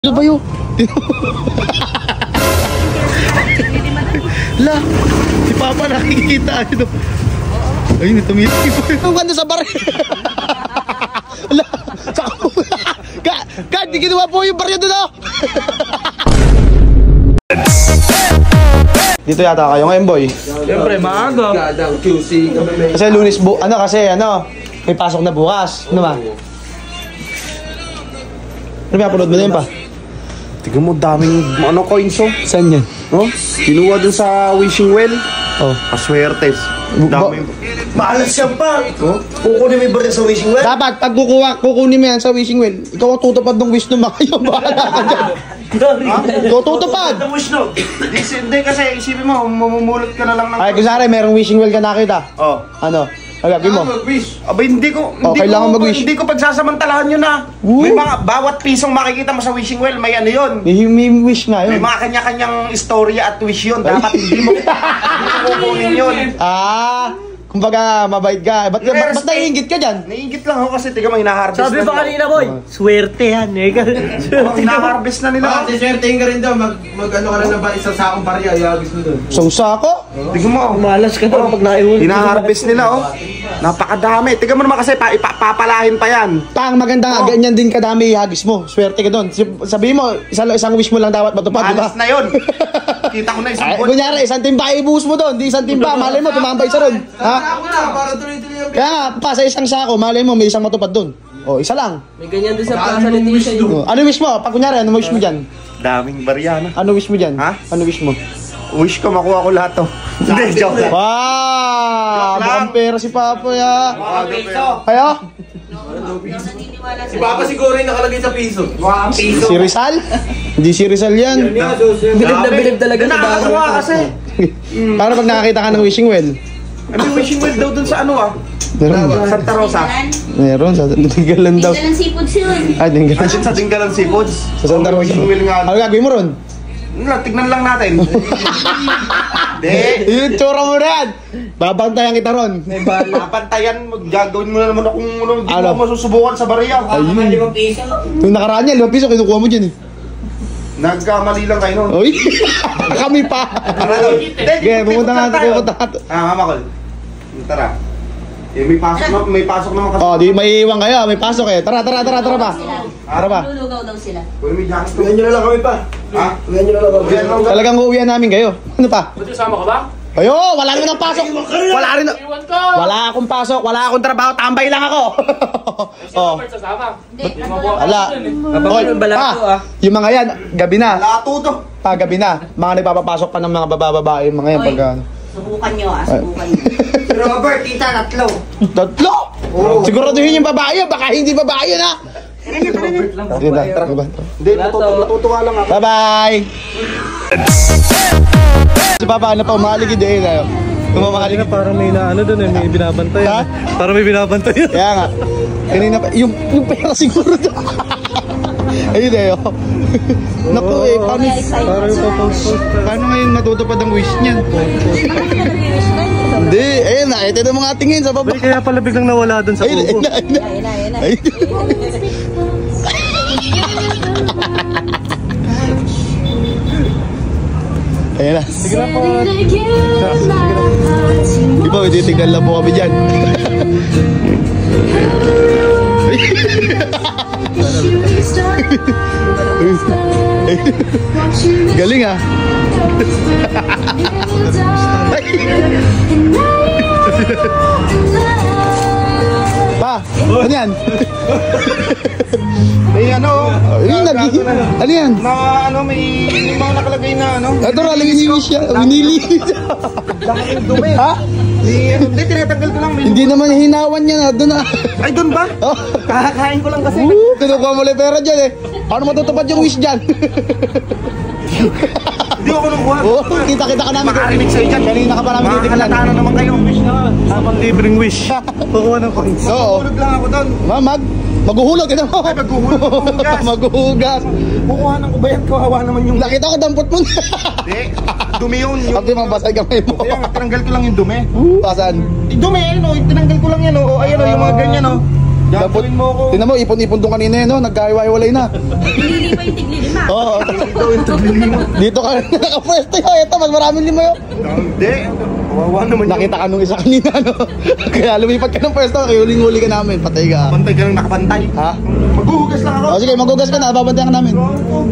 Ano ba yun? La, si Papa nakikita ano. Ayun, tumitig po. Ang ganda sa bar. La, sako. Di ginawa po yung bar niya doon, oh. Dito yata kayo ngayon, boy. Siyempre, maaga. Kasi Lunes may pasok na bukas. Ano ba? Ano ba, panood mo na yun pa? Tignan mo, daming coins, oh. Saan yan? Oh, kinuha dun sa wishing well. Oh. Paswerte. Daming... Maalas siya pa. Oh? Kukunin mo yung barya sa wishing well. Dapat, pag kukunin mo yan sa wishing well, ikaw ang tutupad ng wish ng mga kayo. Bahala ka dyan. Ikaw tutupad. Hindi kasi, isipin mo, mamumulot ka na lang ng... Ay, kusari, merong wishing well ka nakita. Oh. Ano? Agapin mo. Mag-wish. Aba, hindi ko mag-wish. Hindi ko pagsasamantalahan yun, ha. Woo. May mga, bawat pisong makikita mo sa wishing well, may ano yun. May wish nga yun. May mga kanya-kanyang istorya at wish yun. Dapat hindi mo kukunin yun. Kumbaga, mabait ka. Ba't naiingit ka dyan? Naiingit lang ako kasi, tiga mo, hinaharvest na. Sabi ba kanina, boy? Swerte yan, eh. Hinaharvest na nila. Siswertein ka rin daw, mag-ano ka lang ng isang sakong barya, iagis mo doon. Isang sako? Tiga mo. Malas ka na pag naiwan. Hinaharvest nila, oh. Napakadami. Tiga mo naman kasi, papalahin pa yan. Ang maganda nga, ganyan din kadami ihagis mo. Swerte ka doon. Sabihin mo, isang wish mo lang dapat matupad, diba? Malas na yun. Kita ko na isang buwan. Kunyari, isang timba ibuhos mo doon. Di isang timba, malay mo, tumambay sa doon. Ha? Para tuloy-tuloy yung... Kaya nga, pa sa isang sako, malay mo, may isang matupad doon. O, isa lang. May ganyan din sa plaza ni Tisha. Ano wish mo? Pag kunyari, ano wish mo dyan? Daming barya na. Ano wish mo dyan? Ha? Ano wish mo? Wish ko makuha ko lahat to. Hindi, joke lang. Wow! Mukhang pera si Papa, ya. Kaya? Si Papa siguro yung nakalagay sa piso. Si Rizal? Hindi si Rizal yan. Bilib na bilib talaga sa bago. Nakakakuha kasi. Paano pag nakakita ka ng wishing well? Ano yung wishing well daw dun sa ano, ah? Meron. Santa Rosa. Meron, sa Tinggalan daw. Tinggalan seafoods yun. Ay, Tinggalan. Asin sa Tinggalan Seafoods. Sa Santa Rosa. Wishing well nga. Ano gagawin mo ron? Tignan lang natin. Hindi. Yung tsura mo na yan. Babantayan kita ron. Napantayan, gagawin mo na naman akong hindi Ano? mo masusubukan sa barya. Ayun. Yung nakaraan niya, 5 piso, kinukuha mo dyan eh. Nagkamali lang kayo nun. Uy, kami pa. Okay, pumunta nga. Mama Col. Tara. Eh, may pasok naman kasi. Oh, di may iwan kayo, may pasok eh. Tara pa. Tara pa. Lulugaw daw sila. Well, may jacket. Uwihan nyo na lang kami pa. Ha? Uwihan nyo na lang kami. Uwihan lang. Talagang uuwihan namin kayo. Ano pa? Buti sama ka ba? Ayo, wala naman ang pasok. Iwan ko! Wala akong pasok, wala akong trabaho, tambay lang ako. Oh. Dapat sasama. Hindi, Wala. Oy, yung mga yan, gabi na. Lato to. Gabi na. Mga nagpapapasok pa ng mga babae, mga yan pag subukan nyo, subukan nyo. Robert, tita, tatlo. Tatlo? Siguraduhin yung babae, baka hindi babae yun, ha? Hindi, natutuwa lang ako. Bye-bye! Si Papa, ano pa, umaligid eh. Kumamahaligid. Parang may naano doon may binabantay. Ha? Parang may binabantay. Kaya nga. Kanina pa, yung pera siguro doon. Ayun eh, oh. Naku eh, paano ngayon matutupad ang wish niyan? Hindi, ayun na, ito na mga tingin sa baba. Kaya pala biglang nawala doon sa kubo. Ayun. Ayan na. Sige na po. Di ba, titignan lang po kami dyan. Galing ah. Pa, ano yan? May ano, Ano yan? may mga nakalagay na ano. Ito na, lagay si Wish yan. Winili. Dumi. Ha? Hindi, tinatanggal ko lang. Hindi naman hinawan niya na. Doon na. Ay, doon ba? Oh. Kakakain ko lang kasi. Kinukuha mo lang pera dyan eh. Paano matutupad yung wish dyan? Hindi ako nakuha. Oo, kita-kita ka namin. Makarinig sa'yo dyan. Kanina ka pa namin titignan. Makakalata na naman kayo. Habang libreng wish. Kukuha ng coins. Oo. Tulog lang ako doon. Maghuhulog ka naman. Ay, maghuhugas. Maghuhugas. Kukuha ng kubayan ko. Hawa naman yung... Nakita ko dampot mo. Hindi. Dumi yun. Pati mabasay kamay mo. Kaya nga, tinanggal ko lang yung dumi. Asan? Dumi, ayun o. Tinanggal ko lang yan o. Ayun o, yung mga ganyan o. Gagawin mo ako. Tingnan mo, ipon-ipon doon kanina yun, no? Nagkahiwa-hiwalay na. Nilili pa yung tigli-lima. Oo. Dito ka nakapwesto yun. Ito, mas maraming lima yun. Hindi. Kawawa naman yun. Nakita ka nung isa kanina, no? Kaya lumipat ka ng pwesto, kaya huling-huli ka namin. Patay ka. Bantay ka nang nakabantay. Ha? Maghuhugas lang ako. O sige, maghugas ka na. Babantayan ka namin.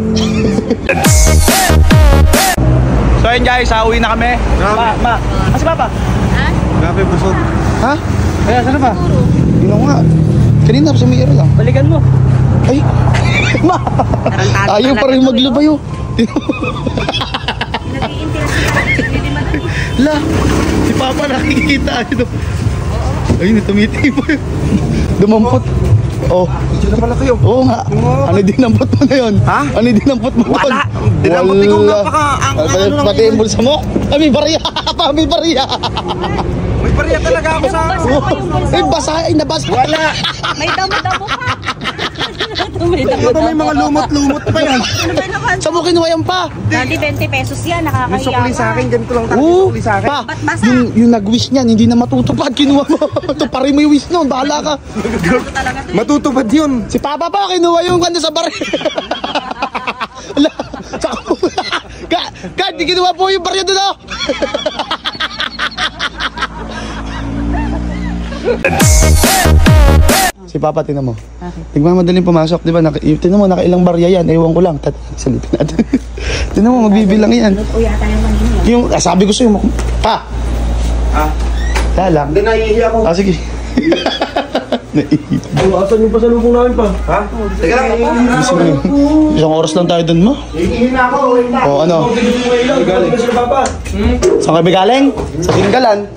So yun guys, uwi na kami. Ma, kasi papa? Ha? Grabe, busog. Ha? Kaya, saan ba? Yun nga. Kanina, sumira lang. Balikan mo. Ay! Ma! Ayaw pa rin maglubayo. Nag-i-interest sila. Tigli-lima doon. La! Si papa nakikita. Ayun, tumitibay. Dumampot. Oh. Diyan na pala kayo. Oo nga. Ano dinampot mo na yun? Ha? Ano dinampot mo doon? Wala. Dinampot ikaw napaka- Pati yung bulsa mo? Ay, may bariya. May bariya. May pariya talaga ako sa... Ay, basa. Ay, nabasa. Wala. May damo-damo pa. May Ito may mga lumot-lumot pa yan. Saan mo kinuha yan pa? Dati 20 pesos yan, Yung nakakahiya sukli sa akin, ganito lang talaga Oo. yung sukli sa akin. Pa, Ba't basa? yung nag-wish niyan, hindi na matutupad. Kinuha mo. Tuparin mo yung wish nun. Bahala ka. talaga to. Matutupad yun. Si Papa pa, kinuha yung kanda sa bari. Ala, di kinuha po yung barya doon, oh. Si Papa, tinan mo. Tingnan mo madaling pumasok, di ba? Tinan mo, nakailang barya yan. Ewan ko lang. Salipin natin. Tinan mo, magbibilang yan. O yata yung kanina. Sabi ko sa'yo, Pa! Ah, Lalang. hindi naiihi ako. Sige. Asan yung pasalubong namin pa? Ha? Teka lang. Isang oras lang tayo dun mo. Iihi na ako. Wait na. O ano? Galing ka sila, Papa. Saan kayo galing? Sa Tinggalan.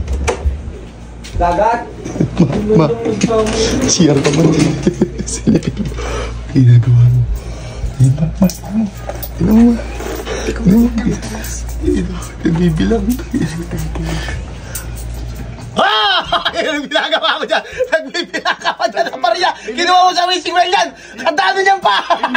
Dagat. Ma, siyar ka ba? Silipin mo. Ginagawa mo. Diba? Basta mo. Tignan mo. Nagbibilang. Yung ginagawa ko dyan. Nagbibilang ka pa dyan ng barya. Kinuha mo sa wishing well yan. Ang dami niyan pa.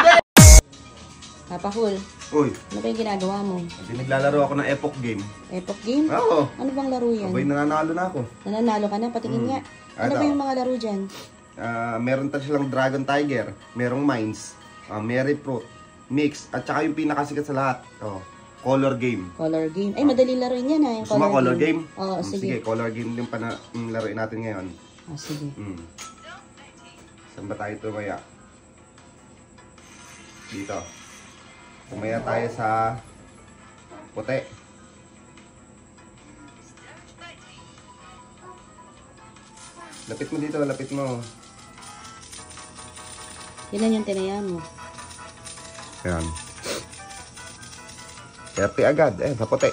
Papa Hul, Uy, ano ba yung ginagawa mo? naglalaro ako ng Epoch game. Epoch game? Oo. Ano bang laro yan? Abay, nananalo na ako. Nananalo ka na? Patingin nga. Ano Ano? ba yung mga laro dyan? Meron tayo silang Dragon Tiger, merong Mines, Mary Fruit, Mix, at saka yung pinakasikat sa lahat, Color Game. Color game. Ay, madali laruin yan ha, yung Gusto mo color game? Oo, sige. Color game yung laruin natin ngayon. Sige. Saan ba tayo tumaya? Dito. Tumaya tayo sa puti. Lapit mo dito, lapit mo. Yan yung tinaya mo. Ayan. Kerte agad. Sa puti.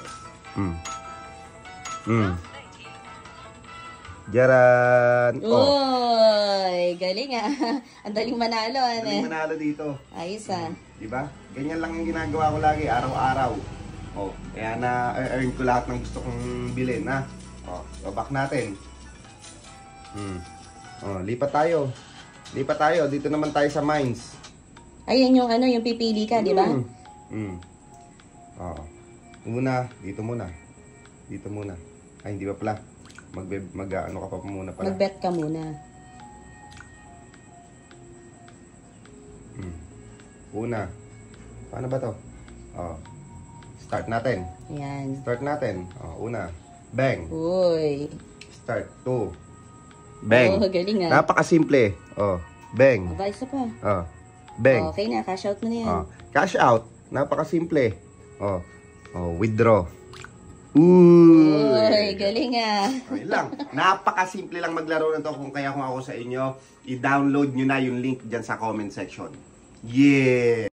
Jaran. Uy, galing ah. Ang daling manalo. Galing manalo dito. Ayos ah. Diba? Ganyan lang yung ginagawa ko lagi, araw-araw. Kaya na-earn ko lahat ng gusto kong bilhin, ha? Babak natin. Lipat tayo. Lipat tayo. Dito naman tayo sa mines. Ayun yung ano, yung pipili ka, di ba? Muna, dito muna. Dito muna. Ay, hindi ba pala? Ano ka pa muna pala? Mag-bet ka muna. Una. Paano ba to? Start natin. Ayan. Start natin. Una. Bang. Uy. Start. 2. Bang. Oh, galing ah. Napakasimple. Bang. Aba, isa pa. Bang. Okay na, cash out mo na yan. Cash out. Napakasimple. Withdraw. Uy, galing ah. Okay lang. Napakasimple lang maglaro nito. Kung ako sa inyo, i-download nyo na yung link dyan sa comment section. Yeah!